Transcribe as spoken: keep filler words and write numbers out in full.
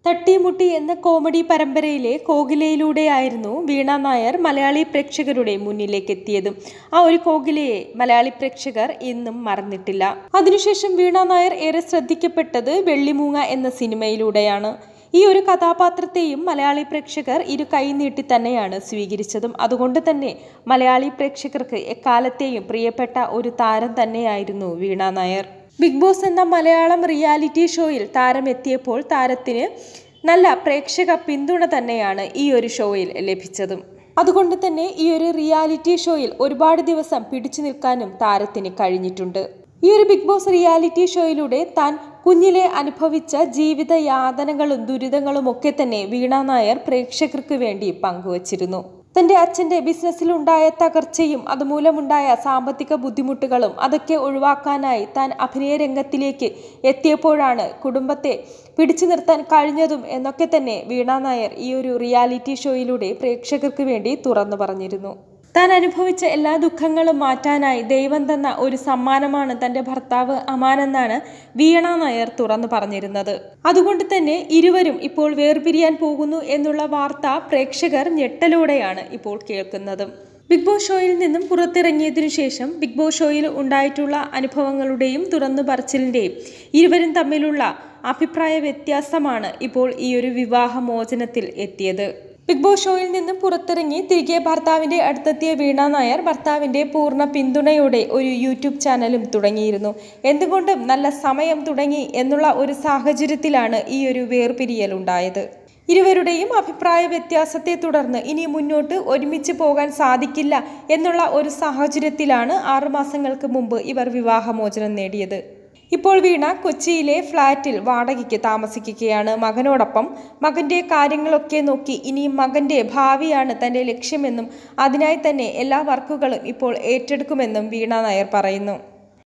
തട്ടിമുട്ടി എന്ന കോമഡി പരമ്പരയിലെ കോകിലയിലൂടെയായിരുന്നു വീണ നായർ മലയാളി പ്രേക്ഷകരുടെ മുന്നിലേക്ക് എത്തിയത്. ആ ഒരു കോകിലയെ മലയാളി പ്രേക്ഷകർ ഇന്നും മറന്നിട്ടില്ല. അതിനുശേഷം വീണ നായർ ഏറെ ശ്രദ്ധിക്കപ്പെട്ടത് വെള്ളിമൂങ്ങ എന്ന സിനിമയിലൂടെയാണ്. ഈ ഒരു കഥാപാത്രത്തെയും മലയാളി പ്രേക്ഷകർ ഇരു കൈനീട്ടി തന്നെയാണ് സ്വീകരിച്ചതും. അതുകൊണ്ട് തന്നെ മലയാളി പ്രേക്ഷകർക്ക് എക്കാലത്തെയും പ്രിയപ്പെട്ട ഒരു താരം തന്നെയായിരുന്നു വീണ നായർ. ബിഗ് ബോസ് എന്ന മലയാളം റിയാലിറ്റി ഷോയിൽ താരം എത്തിയപ്പോൾ താരത്തിന് നല്ല പ്രേക്ഷക പിന്തുണ തന്നെയാണ് ഈ ഒരു ഷോയിൽ ലഭിച്ചതും. അതുകൊണ്ട് തന്നെ ഈ ഒരു റിയാലിറ്റി ഷോയിൽ ഒരുപാട് ദിവസം പിടിച്ചു നിൽക്കാനും താരത്തിന് കഴിഞ്ഞിട്ടുണ്ട്. ഈ ഒരു ബിഗ് ബോസ് റിയാലിറ്റി ഷോയിലൂടെ താൻ കുഞ്ഞിലെ അനുഭവിച്ച ജീവിത യാതനകളും ദുരിതങ്ങളും ഒക്കെ തന്നെ വീണ നായർ പ്രേക്ഷകർക്ക് വേണ്ടി പങ്കുവച്ചിരുന്നു. തന്റെ അച്ഛന്റെ ബിസിനസ്സിലുണ്ടായ തകർച്ചയും അതുമൂലമുണ്ടായ സാമ്പത്തിക ബുദ്ധിമുട്ടുകളും അതൊക്കെ ഒഴിവാക്കാനായി താൻ അഭിനയ രംഗത്തിലേക്ക് എത്തിയപ്പോഴാണ് കുടുംബത്തെ പിടിച്ചു നിർത്താൻ കഴിഞ്ഞതും എന്നൊക്കെ തന്നെ വീണ നായർ ഈ ഒരു റിയാലിറ്റി ഷോയിലൂടെ പ്രേക്ഷകർക്ക് വേണ്ടി തുറന്നു പറഞ്ഞിരുന്നു. താൻ അനുഭവിച്ച എല്ലാ ദുഃഖങ്ങളും മാറ്റാനായി ദൈവം തന്ന ഒരു സമ്മാനമാണ് തന്റെ ഭർത്താവ് അമാൻ എന്നാണ് വീണ നായർ തുറന്നു പറഞ്ഞിരുന്നത്. അതുകൊണ്ട് തന്നെ ഇരുവരും ഇപ്പോൾ വേർപിരിയാൻ പോകുന്നു എന്നുള്ള വാർത്ത പ്രേക്ഷകർ ഞെട്ടലോടെയാണ് ഇപ്പോൾ കേൾക്കുന്നത്. ബിഗ് ബോസ് ഷോയിൽ നിന്നും പുറത്തിറങ്ങിയതിനു ശേഷം ബിഗ് ബോസ് ഷോയിൽ ഉണ്ടായിട്ടുള്ള അനുഭവങ്ങളുടെയും തുറന്നു പറച്ചിലിന്റെയും ഇരുവരും തമ്മിലുള്ള അഭിപ്രായ വ്യത്യാസമാണ് ഇപ്പോൾ ഈ ഒരു വിവാഹമോചനത്തിൽ എത്തിയത്. ബിഗ് ബോസ് ഷോയിൽ നിന്നും പുറത്തിറങ്ങി തിരികെ ഭർത്താവിന്റെ അടുത്തെത്തിയ വീണ നായർ ഭർത്താവിന്റെ പൂർണ്ണ പിന്തുണയോടെ ഒരു യൂട്യൂബ് ചാനലും തുടങ്ങിയിരുന്നു. എന്തുകൊണ്ടും നല്ല സമയം തുടങ്ങി എന്നുള്ള ഒരു സാഹചര്യത്തിലാണ് ഈ ഒരു വേർപിരിയൽ ഉണ്ടായത്. ഇരുവരുടെയും അഭിപ്രായ വ്യത്യാസത്തെ തുടർന്ന് ഇനി മുന്നോട്ട് ഒരുമിച്ച് പോകാൻ സാധിക്കില്ല എന്നുള്ള ഒരു സാഹചര്യത്തിലാണ് ആറുമാസങ്ങൾക്ക് മുമ്പ് ഇവർ വിവാഹമോചനം നേടിയത്. ഇപ്പോൾ വീണ കൊച്ചിയിലെ ഫ്ളാറ്റിൽ വാടകയ്ക്ക് താമസിക്കുകയാണ് മകനോടൊപ്പം. മകന്റെ കാര്യങ്ങളൊക്കെ നോക്കി ഇനി മകന്റെ ഭാവിയാണ് തന്റെ ലക്ഷ്യമെന്നും അതിനായി തന്നെ എല്ലാ വർക്കുകളും ഇപ്പോൾ ഏറ്റെടുക്കുമെന്നും വീണ നായർ പറയുന്നു.